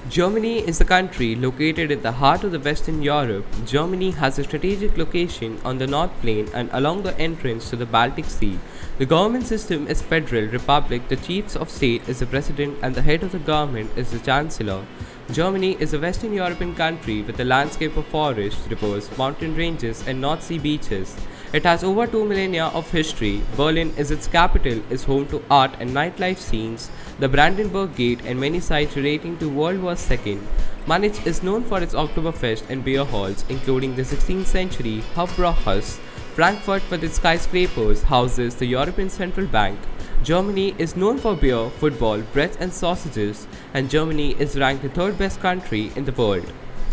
Germany is a country located in the heart of the Western Europe. Germany has a strategic location on the North Plain and along the entrance to the Baltic Sea. The government system is federal republic. The chief of state is the president and the head of the government is the chancellor. Germany is a Western European country with a landscape of forests, rivers, mountain ranges, and North Sea beaches. It has over 2 millennia of history. Berlin is its capital, is home to art and nightlife scenes, the Brandenburg Gate, and many sites relating to World War II. Munich is known for its Oktoberfest and beer halls, including the 16th century Hofbräuhaus. Frankfurt, with its skyscrapers, houses the European Central Bank. Germany is known for beer, football, bread, and sausages, and Germany is ranked the third best country in the world.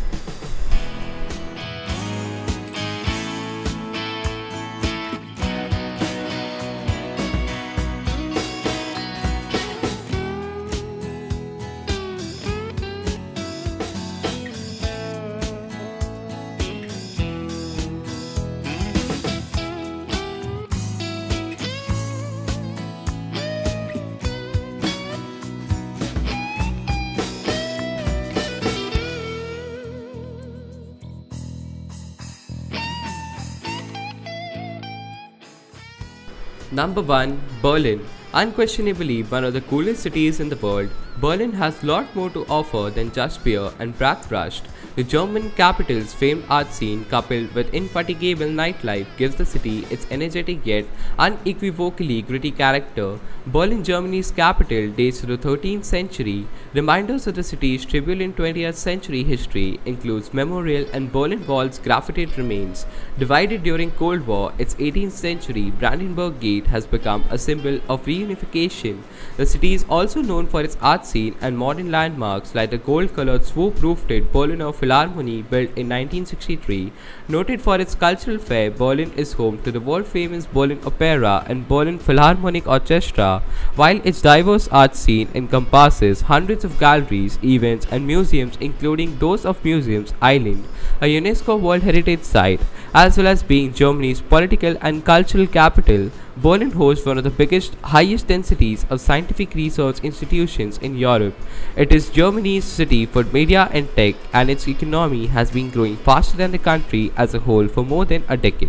Number 1. Berlin. Unquestionably one of the coolest cities in the world, Berlin has lot more to offer than just beer and Bratwurst. The German capital's famed art scene coupled with indefatigable nightlife gives the city its energetic yet unequivocally gritty character. Berlin, Germany's capital, dates to the 13th century. Reminders of the city's turbulent 20th century history includes memorial and Berlin Wall's graffited remains. Divided during Cold War, its 18th century Brandenburg Gate has become a symbol of reunification. The city is also known for its art scene and modern landmarks like the gold-colored swoop-roofed Berliner Philharmonie built in 1963. Noted for its cultural fair, Berlin is home to the world-famous Berlin Opera and Berlin Philharmonic Orchestra, while its diverse art scene encompasses hundreds of galleries, events, and museums, including those of Museums Island, a UNESCO World Heritage Site. As well as being Germany's political and cultural capital, Berlin hosts one of the biggest, highest densities of scientific research institutions in Europe. It is Germany's city for media and tech, and its economy has been growing faster than the country as a whole for more than a decade.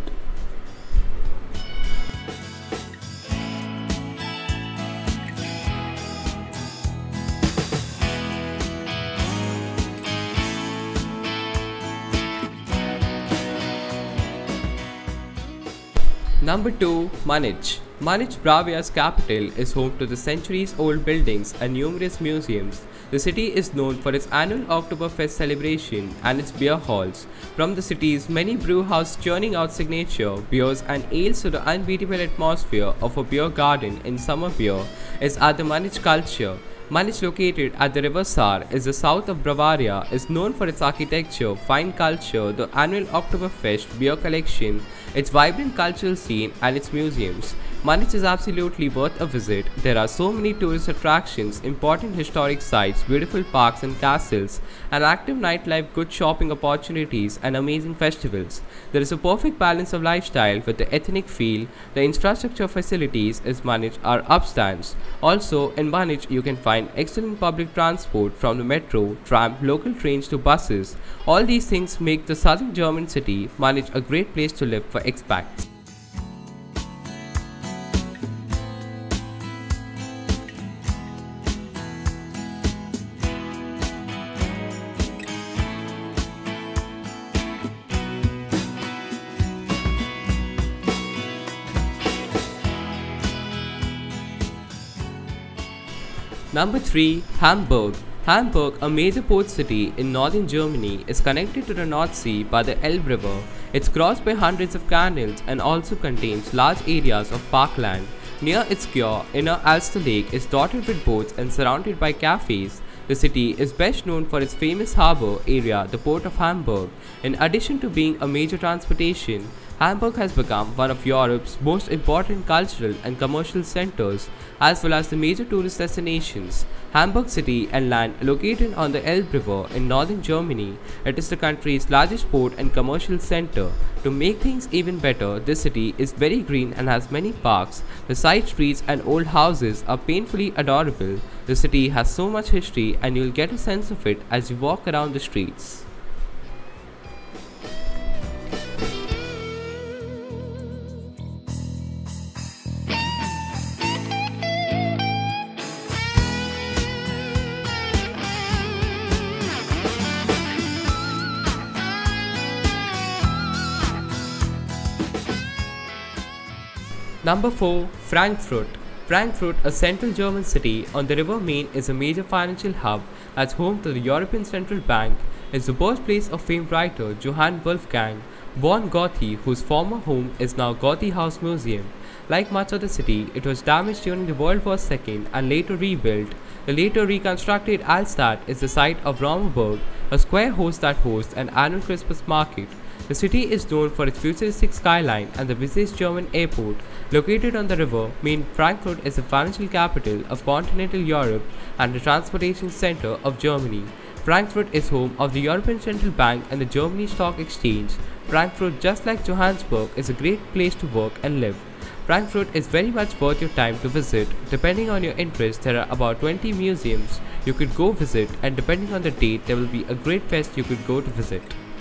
Number 2. Munich. Munich, Bavaria's capital, is home to the centuries-old buildings and numerous museums. The city is known for its annual Oktoberfest celebration and its beer halls. From the city's many brew houses churning out signature beers and ales to the unbeatable atmosphere of a beer garden in summer beer is at the Munich culture. Munich, located at the River Saar, is the south of Bavaria, is known for its architecture, fine culture, the annual Oktoberfest beer collection, its vibrant cultural scene, and its museums. Munich is absolutely worth a visit. There are so many tourist attractions, important historic sites, beautiful parks and castles, an active nightlife, good shopping opportunities, and amazing festivals. There is a perfect balance of lifestyle with the ethnic feel. The infrastructure facilities in Munich are upstands. Also, in Munich you can find excellent public transport from the metro, tram, local trains to buses. All these things make the southern German city, Munich, a great place to live for expats. Number 3. Hamburg. Hamburg, a major port city in northern Germany, is connected to the North Sea by the Elbe River. It's crossed by hundreds of canals and also contains large areas of parkland. Near its core, Inner Alster Lake is dotted with boats and surrounded by cafes. The city is best known for its famous harbour area, the Port of Hamburg. In addition to being a major transportation Hamburg has become one of Europe's most important cultural and commercial centers, as well as the major tourist destinations. Hamburg city and land located on the Elbe River in northern Germany, it is the country's largest port and commercial center. To make things even better, this city is very green and has many parks. The side streets and old houses are painfully adorable. The city has so much history and you'll get a sense of it as you walk around the streets. Number 4. Frankfurt. Frankfurt, a central German city on the River Main, is a major financial hub as home to the European Central Bank. It's the birthplace of famed writer Johann Wolfgang von Goethe, whose former home is now Goethe House Museum. Like much of the city, it was damaged during the World War II and later rebuilt. The later reconstructed Altstadt is the site of Rommerburg, a square that hosts an annual Christmas market. The city is known for its futuristic skyline and the busiest German airport. Located on the river Main, Frankfurt is the financial capital of continental Europe and the transportation center of Germany. Frankfurt is home of the European Central Bank and the Germany Stock Exchange. Frankfurt, just like Johannesburg, is a great place to work and live. Frankfurt is very much worth your time to visit. Depending on your interest, there are about 20 museums you could go visit, and depending on the date, there will be a great fest you could go to visit.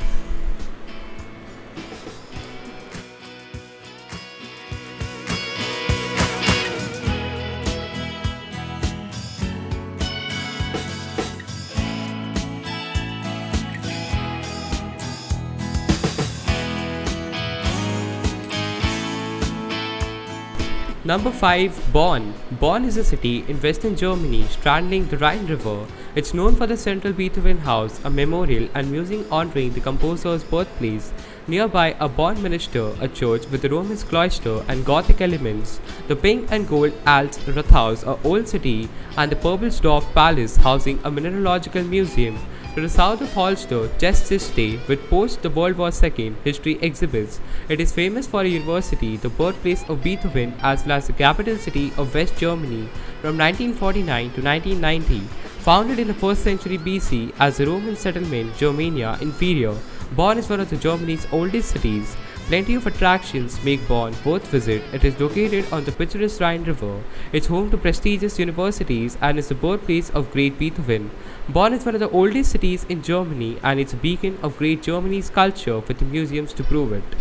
Number 5. Bonn. Bonn is a city in western Germany straddling the Rhine River. It's known for the Central Beethoven House, a memorial and museum honoring the composer's birthplace. Nearby are Bonn Minster, a church with a Roman cloister and Gothic elements, the pink and gold Alts Rathaus, a old city, and the Purpelsdorf Palace housing a mineralogical museum. To the south of Holster, Jessiste, with post the World War II history exhibits. It is famous for a university, the birthplace of Beethoven, as well as the capital city of West Germany from 1949 to 1990. Founded in the 1st century BC as a Roman settlement, Germania Inferior, Bonn is one of Germany's oldest cities. Plenty of attractions make Bonn worth visit. It is located on the picturesque Rhine River. It's home to prestigious universities and is the birthplace of great Beethoven. Bonn is one of the oldest cities in Germany and it's a beacon of great Germany's culture with the museums to prove it.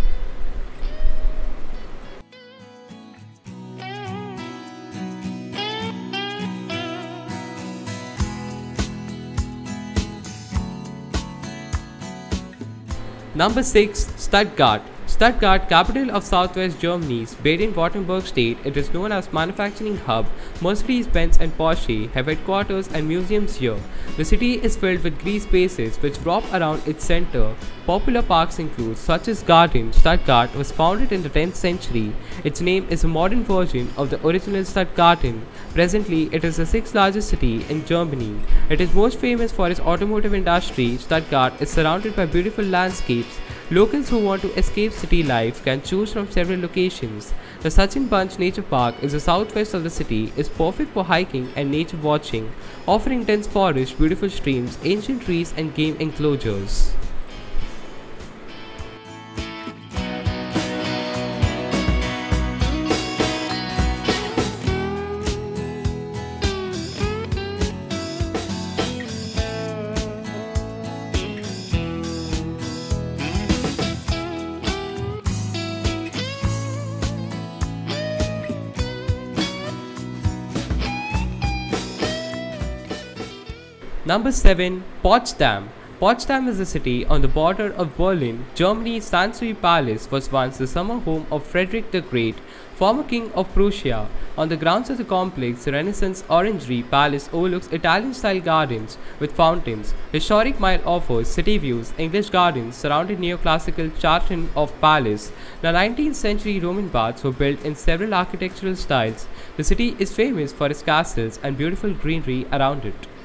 Number 6. Stuttgart. Stuttgart, capital of southwest Germany's Baden-Württemberg state, it is known as manufacturing hub. Mercedes-Benz and Porsche have headquarters and museums here. The city is filled with green spaces which wrap around its center. Popular parks include such as Garden. Stuttgart was founded in the 10th century. Its name is a modern version of the original Stuttgarten. Presently, it is the 6th largest city in Germany. It is most famous for its automotive industry. Stuttgart is surrounded by beautiful landscapes. Locals who want to escape city life can choose from several locations. The Sachin Bunch Nature Park is the southwest of the city, is perfect for hiking and nature watching, offering dense forests, beautiful streams, ancient trees and game enclosures. Number 7. Potsdam. Potsdam is a city on the border of Berlin. Germany's Sanssouci Palace was once the summer home of Frederick the Great, former king of Prussia. On the grounds of the complex, the Renaissance Orangery Palace overlooks Italian-style gardens with fountains. Historic Mile offers city views, English gardens surrounded neoclassical Charlton of Palace. The 19th century Roman baths were built in several architectural styles. The city is famous for its castles and beautiful greenery around it.